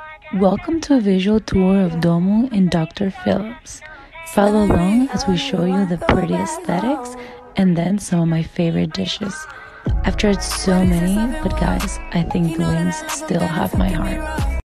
Welcome to a visual tour of Domo in Dr. Phillips. Follow along as we show you the pretty aesthetics and then some of my favorite dishes. I've tried so many, but guys, I think the wings still have my heart.